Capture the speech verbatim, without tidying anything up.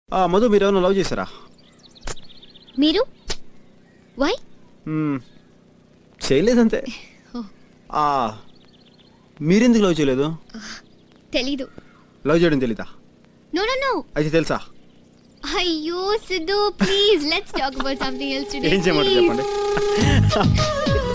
మధు మీరు ఏమైనా లవ్ చేశారా? మీరు వై చేయలేదంతే. మీరెందుకు లవ్ చేయలేదు? తెలీదు. లవ్ చేయడం తెలీదా? No no no. అయితే తెలుసా? అయ్యో Siddhu please let's talk about something else today. ఏం చేయమంటారు చెప్పండి.